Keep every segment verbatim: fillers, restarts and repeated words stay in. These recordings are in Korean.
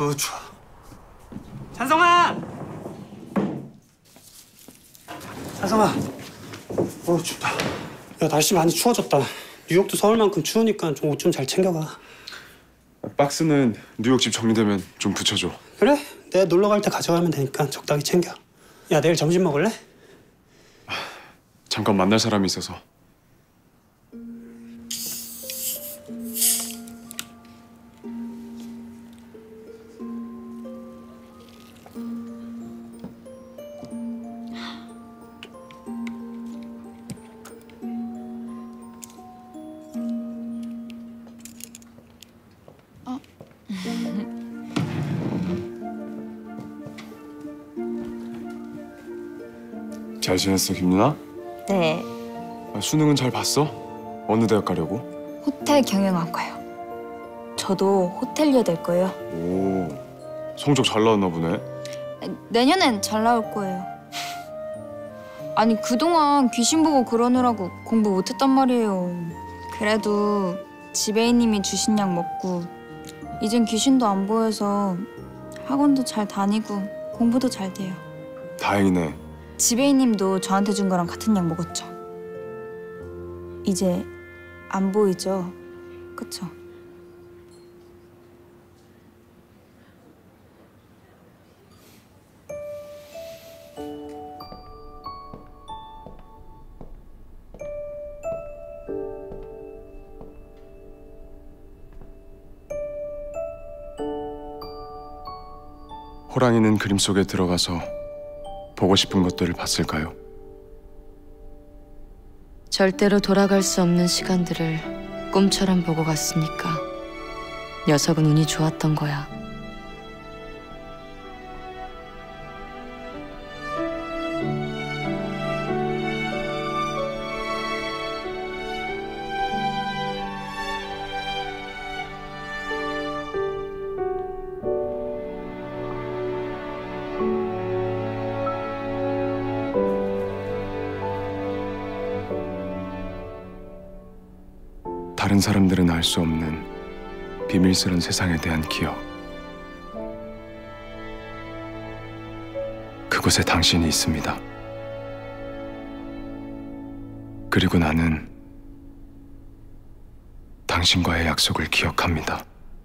어, 추워. 찬성아! 찬성아. 어, 춥다. 야, 날씨 많이 추워졌다. 뉴욕도 서울만큼 추우니까 좀 옷 좀 잘 챙겨가. 박스는 뉴욕 집 정리되면 좀 붙여줘. 그래? 내가 놀러 갈 때 가져가면 되니까 적당히 챙겨. 야, 내일 점심 먹을래? 잠깐 만날 사람이 있어서. 잘 지냈어, 김누나? 네. 아, 수능은 잘 봤어? 어느 대학 가려고? 호텔 경영학과요. 저도 호텔리어 될 거예요. 오, 성적 잘 나왔나 보네. 내년엔 잘 나올 거예요. 아니, 그동안 귀신 보고 그러느라고 공부 못했단 말이에요. 그래도 지배인님이 주신 약 먹고 이젠 귀신도 안 보여서 학원도 잘 다니고 공부도 잘 돼요. 다행이네. 지배인님도 저한테 준 거랑 같은 약 먹었죠. 이제 안 보이죠? 그쵸? 호랑이는 그림 속에 들어가서 보고 싶은 것들을 봤을까요? 절대로 돌아갈 수 없는 시간들을 꿈처럼 보고 갔으니까 녀석은 운이 좋았던 거야. 다른 사람들은 알 수 없는 비밀스런 세상에 대한 기억. 그곳에 당신이 있습니다. 그리고 나는 당신과의 약속을 기억합니다.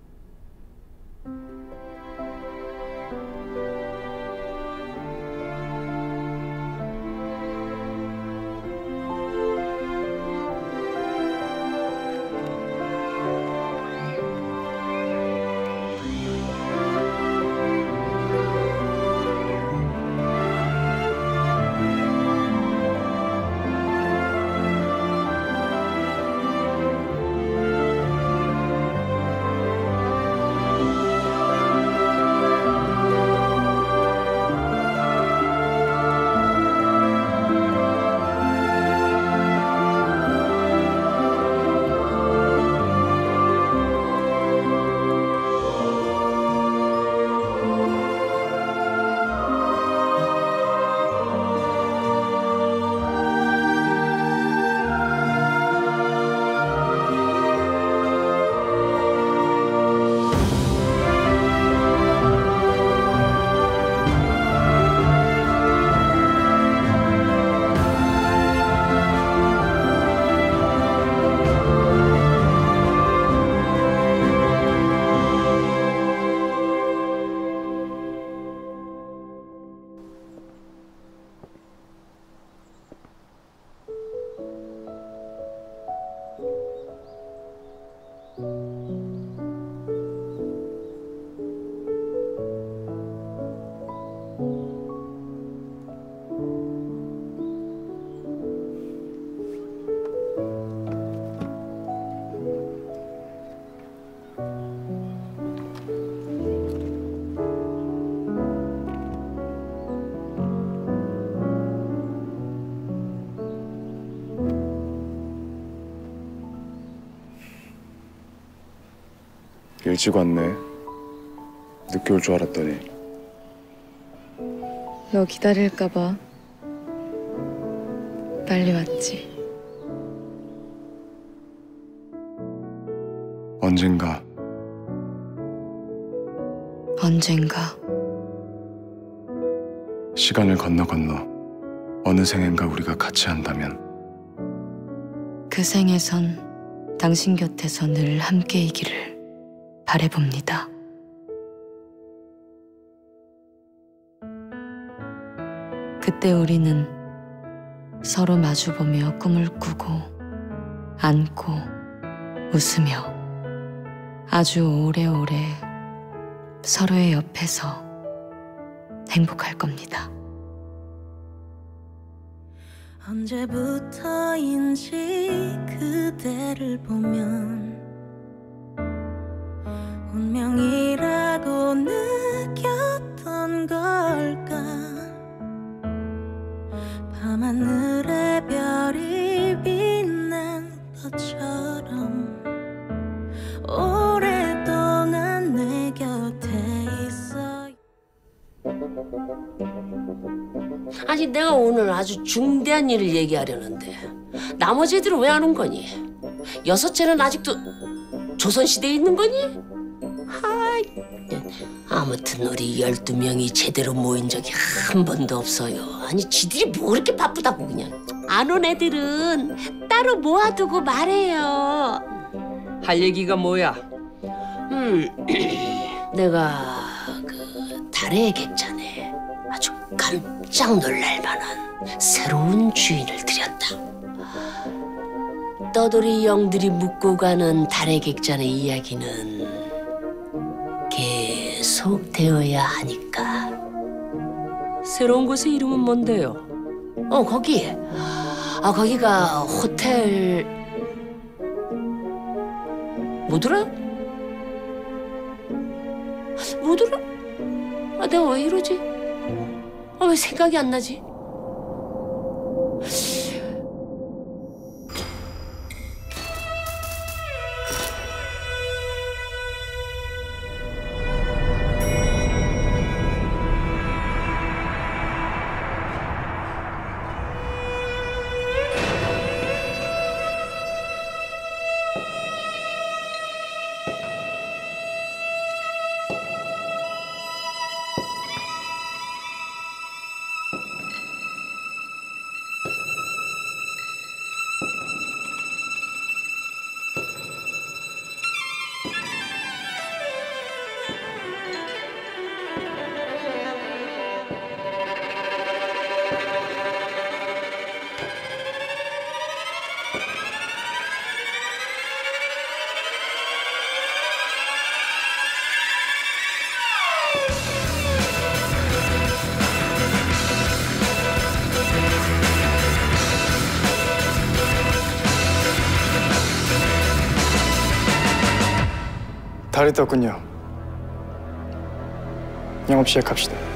일찍 왔네. 늦게 올 줄 알았더니. 너 기다릴까 봐 빨리 왔지. 언젠가 언젠가 시간을 건너 건너 어느 생엔가 우리가 같이 한다면 그 생에선 당신 곁에서 늘 함께이기를 바래봅니다. 그때 우리는 서로 마주보며 꿈을 꾸고 안고 웃으며 아주 오래오래 서로의 옆에서 행복할 겁니다. 언제부터인지 그대를 보면 운명이라고 느꼈던 걸까. 밤하늘에 별이 빛난 것처럼 오랫동안 내 곁에 있어. 아니 내가 오늘 아주 중대한 일을 얘기하려는데 나머지 애들은 왜 안 온 거니? 여섯째는 아직도 조선시대에 있는 거니? 하이, 아무튼 우리 열두 명이 제대로 모인 적이 한 번도 없어요. 아니 지들이 뭐 그렇게 바쁘다고 그냥. 안 온 애들은 따로 모아두고 말해요. 할 얘기가 뭐야? 음, 내가 그 달의 객잔에 아주 깜짝 놀랄 만한 새로운 주인을 들였다. 떠돌이 영들이 묻고 가는 달의 객잔의 이야기는 계속되어야 하니까. 새로운 곳의 이름은 뭔데요? 어 거기 아 거기가 호텔 뭐더라? 뭐더라? 아 내가 왜 이러지? 아 왜 생각이 안 나지? 달이 떴군요. 영업 시작합시다.